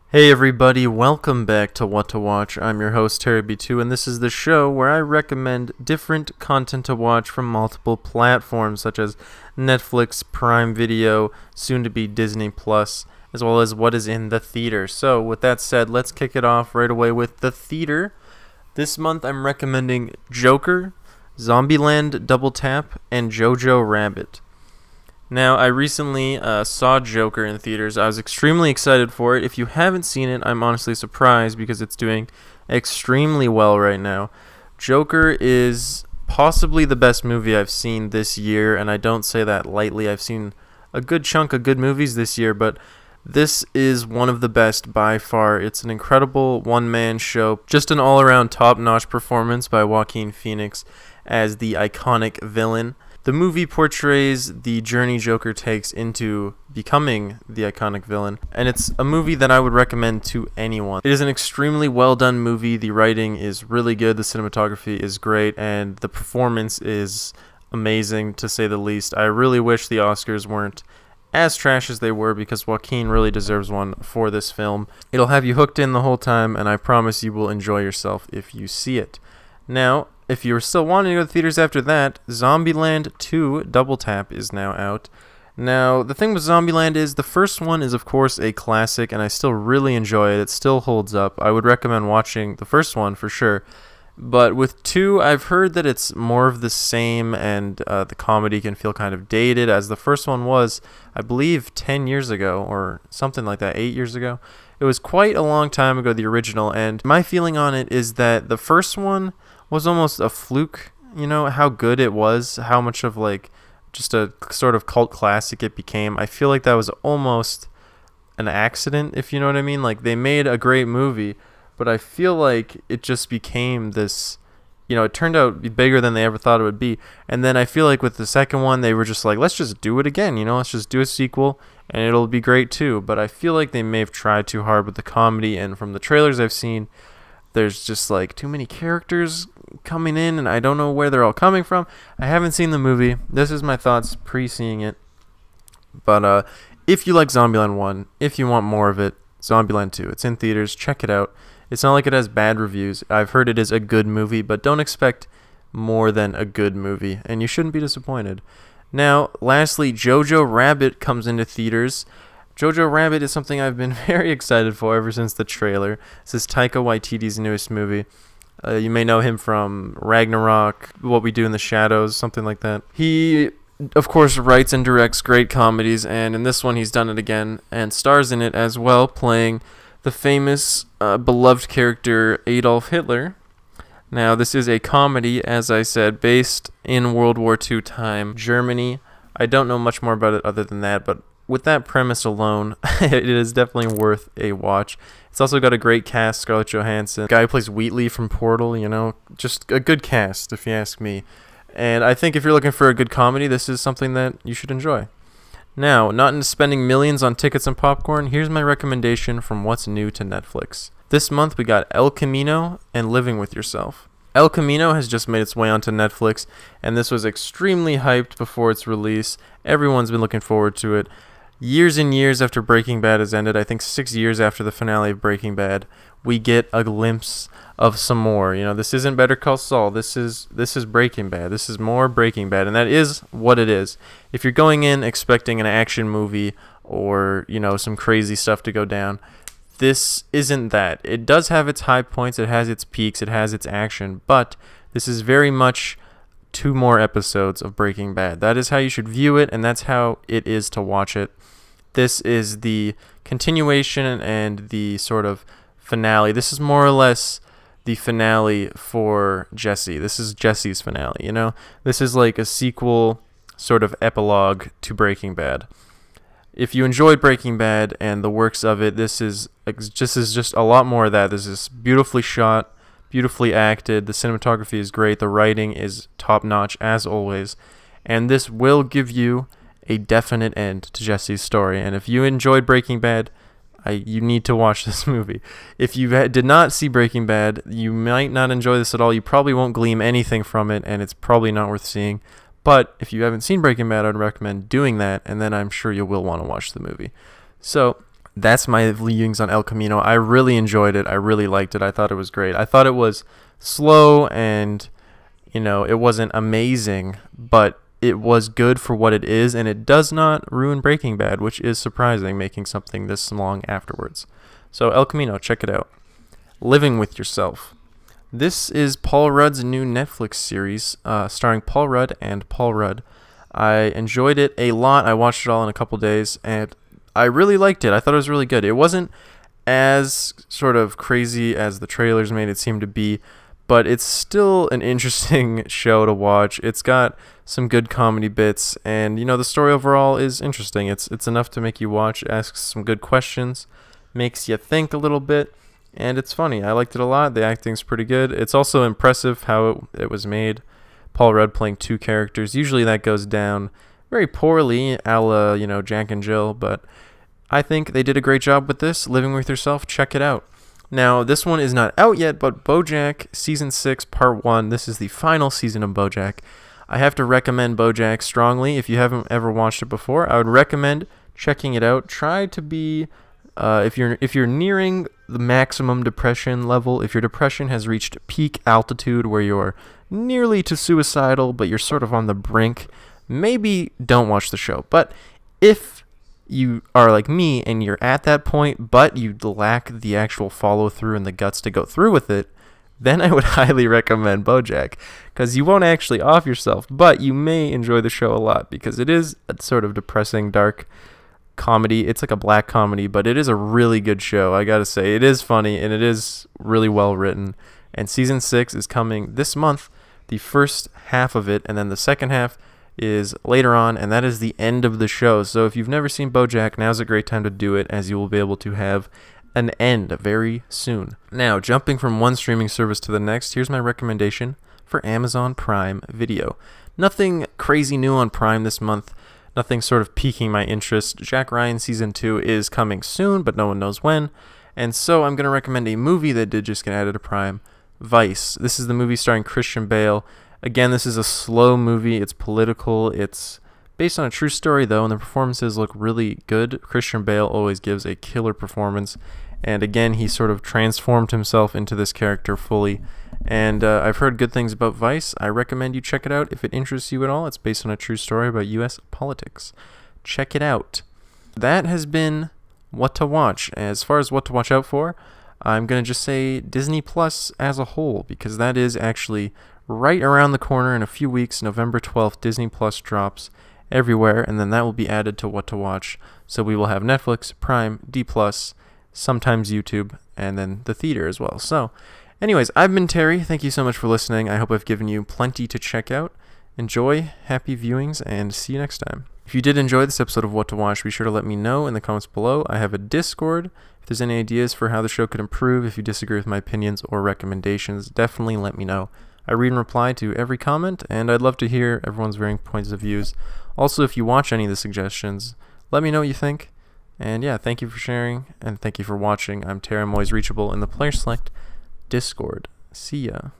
Hey everybody, welcome back to What to Watch. I'm your host TerryB2, and this is the show where I recommend different content to watch from multiple platforms such as Netflix, Prime Video, soon to be Disney Plus, as well as what is in the theater. So with that said, let's kick it off right away with the theater. This month I'm recommending Joker, Zombieland Double Tap, and Jojo Rabbit. Now, I recently saw Joker in theaters. I was extremely excited for it. If you haven't seen it, I'm honestly surprised because it's doing extremely well right now. Joker is possibly the best movie I've seen this year, and I don't say that lightly. I've seen a good chunk of good movies this year, but this is one of the best by far. It's an incredible one-man show, just an all-around top-notch performance by Joaquin Phoenix as the iconic villain. The movie portrays the journey Joker takes into becoming the iconic villain, and it's a movie that I would recommend to anyone. It is an extremely well done movie. The writing is really good, the cinematography is great, and the performance is amazing to say the least. I really wish the Oscars weren't as trash as they were because Joaquin really deserves one for this film. It'll have you hooked in the whole time, and I promise you will enjoy yourself if you see it. Now, if you're still wanting to go to theaters after that, Zombieland 2 Double Tap is now out. Now, the thing with Zombieland is the first one is, of course, a classic, and I still really enjoy it. It still holds up. I would recommend watching the first one for sure. But with 2, I've heard that it's more of the same, and the comedy can feel kind of dated, as the first one was, I believe, 10 years ago, or something like that, 8 years ago. It was quite a long time ago, the original, and my feeling on it is that the first one was almost a fluke, you know, how good it was, how much of like just a sort of cult classic it became. I feel like that was almost an accident, if you know what I mean. Like, they made a great movie, but I feel like it just became this, you know, it turned out bigger than they ever thought it would be. And then I feel like with the second one, they were just like, let's just do it again, you know, let's just do a sequel and it'll be great too. But I feel like they may have tried too hard with the comedy, and from the trailers I've seen, there's just like too many characters coming in, and I don't know where they're all coming from. I haven't seen the movie. This is my thoughts pre-seeing it. But if you like Zombieland 1, if you want more of it, Zombieland 2, it's in theaters. Check it out. It's not like it has bad reviews. I've heard it is a good movie, but don't expect more than a good movie, and you shouldn't be disappointed. Now, lastly, Jojo Rabbit comes into theaters. Jojo Rabbit is something I've been very excited for ever since the trailer. This is Taika Waititi's newest movie. You may know him from Ragnarok, What We Do in the Shadows, something like that. He, of course, writes and directs great comedies, and in this one he's done it again and stars in it as well, playing the famous, beloved character Adolf Hitler. Now, this is a comedy, as I said, based in World War II time, Germany. I don't know much more about it other than that, but with that premise alone, it is definitely worth a watch. It's also got a great cast: Scarlett Johansson, the guy who plays Wheatley from Portal, you know, just a good cast if you ask me. And I think if you're looking for a good comedy, this is something that you should enjoy. Now, not into spending millions on tickets and popcorn, here's my recommendation from what's new to Netflix. This month we got El Camino and Living With Yourself. El Camino has just made its way onto Netflix, and this was extremely hyped before its release. Everyone's been looking forward to it. Years and years after Breaking Bad has ended, I think 6 years after the finale of Breaking Bad, we get a glimpse of some more. You know, this isn't Better Call Saul. This is Breaking Bad. This is more Breaking Bad, and that is what it is. If you're going in expecting an action movie or, you know, some crazy stuff to go down, this isn't that. It does have its high points, it has its peaks, it has its action, but this is very much 2 more episodes of Breaking Bad. That is how you should view it, and that's how it is to watch it. This is the continuation and the sort of finale. This is more or less the finale for Jesse. This is Jesse's finale, you know? This is like a sequel, sort of epilogue to Breaking Bad. If you enjoyed Breaking Bad and the works of it, this is just a lot more of that. This is beautifully shot, beautifully acted. The cinematography is great. The writing is top-notch, as always. And this will give you a definite end to Jesse's story. And if you enjoyed Breaking Bad, you need to watch this movie. If you did not see Breaking Bad, you might not enjoy this at all. You probably won't glean anything from it, and it's probably not worth seeing. But if you haven't seen Breaking Bad, I'd recommend doing that, and then I'm sure you will want to watch the movie. So that's my viewings on El Camino. I really enjoyed it. I really liked it. I thought it was great. I thought it was slow and, it wasn't amazing, but it was good for what it is, and it does not ruin Breaking Bad, which is surprising, making something this long afterwards. So El Camino, check it out. Living with Yourself. This is Paul Rudd's new Netflix series, starring Paul Rudd and Paul Rudd. I enjoyed it a lot. I watched it all in a couple days, and I really liked it. I thought it was really good. It wasn't as sort of crazy as the trailers made it seem to be, but it's still an interesting show to watch. It's got some good comedy bits, and the story overall is interesting. It's enough to make you watch, asks some good questions, makes you think a little bit, and it's funny. I liked it a lot. The acting's pretty good. It's also impressive how it was made. Paul Rudd playing two characters. Usually that goes down very poorly, a la, Jack and Jill, but I think they did a great job with this. Living with Yourself, check it out. Now, this one is not out yet, but BoJack Season 6, Part 1. This is the final season of BoJack. I have to recommend BoJack strongly. If you haven't ever watched it before, I would recommend checking it out. Try to be, if you're nearing the maximum depression level, if your depression has reached peak altitude where you're nearly to suicidal, but you're sort of on the brink, maybe don't watch the show. But if you are like me and you're at that point, but you lack the actual follow-through and the guts to go through with it, then I would highly recommend BoJack, because you won't actually off yourself, but you may enjoy the show a lot, because it is a sort of depressing, dark comedy. It's like a black comedy, but it is a really good show. I gotta say, it is funny, and it is really well written, and Season 6 is coming this month, the first half of it, and then the second half is later on, and that is the end of the show. So if you've never seen BoJack, now's a great time to do it, as you will be able to have an end very soon. Now, jumping from one streaming service to the next, here's my recommendation for Amazon Prime Video. Nothing crazy new on Prime this month, nothing sort of piquing my interest. Jack Ryan Season 2 is coming soon, but no one knows when, and so I'm going to recommend a movie that did just get added to Prime, Vice. This is the movie starring Christian Bale. Again, this is a slow movie. It's political. It's based on a true story, though, and the performances look really good. Christian Bale always gives a killer performance, and again, he sort of transformed himself into this character fully. And I've heard good things about Vice. I recommend you check it out if it interests you at all. It's based on a true story about U.S. politics. Check it out. That has been What to Watch. As far as what to watch out for, I'm going to just say Disney Plus as a whole, because that is actually right around the corner in a few weeks. November 12th, Disney Plus drops everywhere, and then that will be added to What to Watch. So we will have Netflix, Prime, D+, sometimes YouTube, and then the theater as well. So anyways, I've been Terry. Thank you so much for listening. I hope I've given you plenty to check out. Enjoy, happy viewings, and see you next time. If you did enjoy this episode of What to Watch, be sure to let me know in the comments below. I have a Discord. If there's any ideas for how the show could improve, if you disagree with my opinions or recommendations, definitely let me know. I read and reply to every comment, and I'd love to hear everyone's varying points of views. Also, if you watch any of the suggestions, let me know what you think. And yeah, thank you for sharing, and thank you for watching. I'm Terry. I'm always reachable in the Player Select Discord. See ya.